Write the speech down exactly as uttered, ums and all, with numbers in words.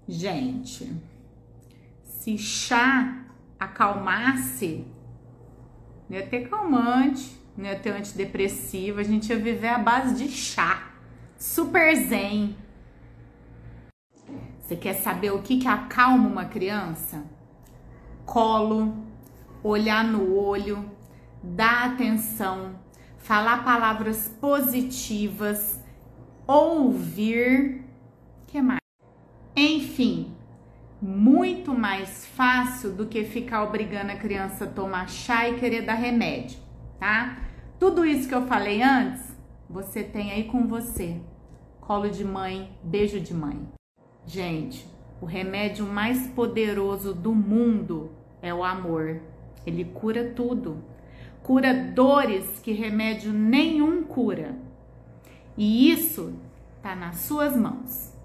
Gente, se chá acalmasse, não ia ter calmante, não ia ter antidepressivo, a gente ia viver à base de chá. Super zen. Você quer saber o que que acalma uma criança? Colo, olhar no olho, dar atenção, falar palavras positivas, ouvir, que mais? Enfim, muito mais fácil do que ficar obrigando a criança a tomar chá e querer dar remédio, tá? Tudo isso que eu falei antes, você tem aí com você. Colo de mãe, beijo de mãe. Gente, o remédio mais poderoso do mundo é o amor. Ele cura tudo. Cura dores que remédio nenhum cura. E isso tá nas suas mãos.